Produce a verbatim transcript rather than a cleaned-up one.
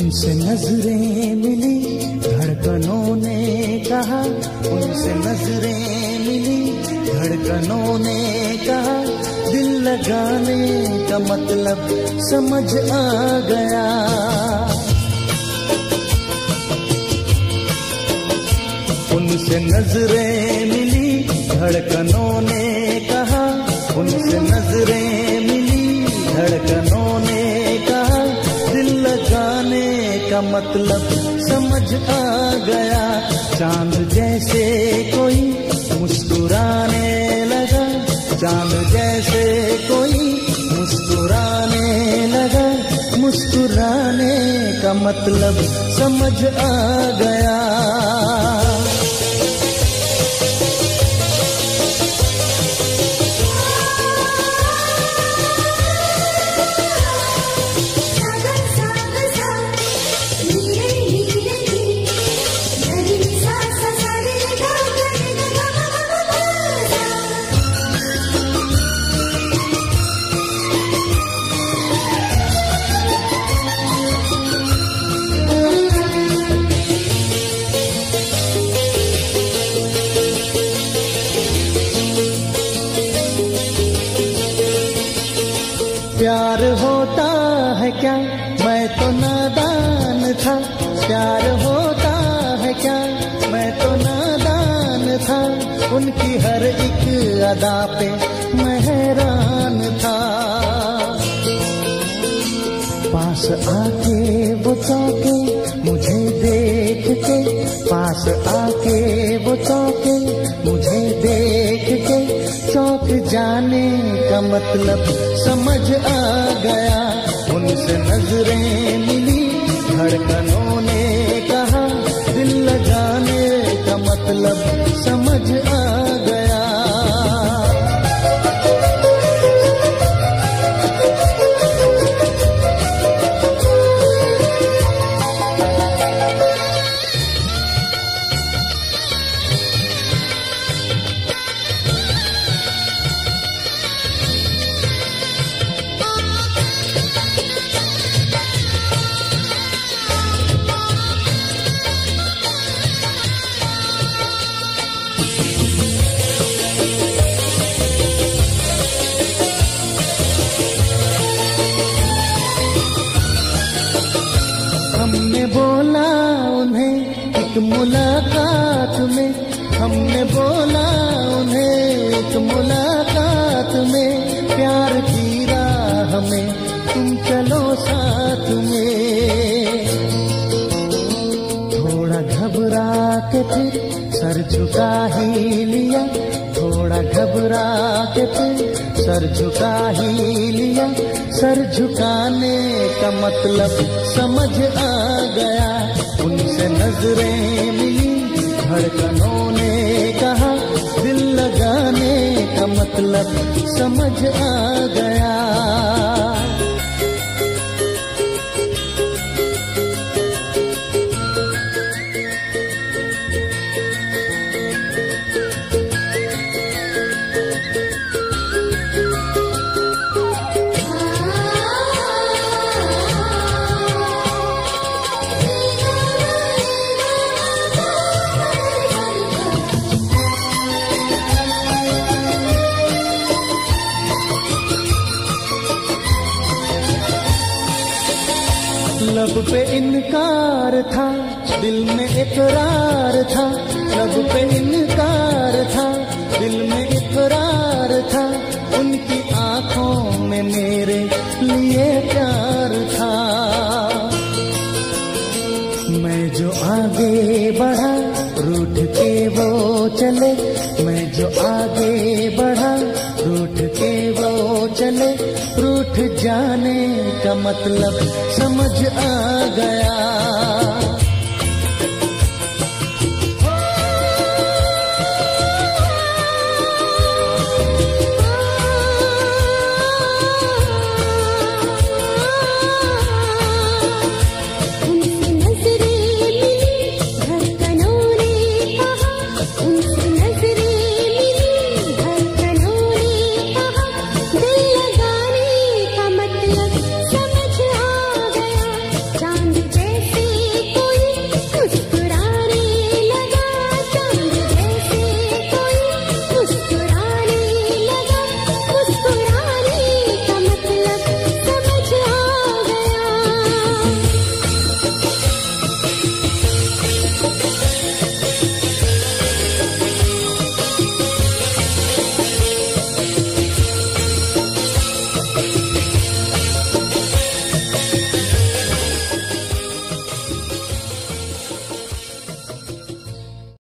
उनसे नजरें मिली, धड़कनों ने कहा, उनसे नजरें मिली, धड़कनों ने कहा, दिल लगाने का मतलब समझ आ गया। उनसे नजरें मिली, धड़कनों ने कहा, उनसे नजरें मिली, धड़कनों ने कहा, दिल लगाने का मतलब समझ आ गया। चांद जैसे कोई मुस्कुराने लगा, चांद जैसे कोई मुस्कुराने लगा, मुस्कुराने का मतलब समझ आ गया। प्यार होता है क्या, मैं तो नादान था। प्यार होता है क्या, मैं तो नादान था। उनकी हर एक अदा पे मैं हैरान था। पास आके वो चौके मुझे देख के, पास आके वो चौके मुझे देख के, चौक जाने का मतलब समझ आ गया। उनसे नजरें मिली, धड़कनों ने कहा, दिल लगाने का मतलब समझ आ गया। हमने बोला उन्हें एक मुलाकात में, हमने बोला उन्हें एक मुलाकात में, प्यार की राह में तुम चलो साथ में। थोड़ा घबरा के फिर सर झुका ही लिया, थोड़ा घबरा के फिर सर झुका ही लिया। सर झुकाने का मतलब समझ आ गया। उनसे नजरें मिली, धड़कनों ने कहा, दिल लगाने का मतलब समझ आ गया। लब पे इनकार था, दिल में इकरार था। लब पे इनकार था, दिल में इकरार था। उनकी आंखों में मेरे लिए प्यार था। मैं जो आगे बढ़ा, रूठ के वो चले। मैं जो आगे बढ़ा, रूठ के वो चले। रूठ जाने का मतलब समझ आ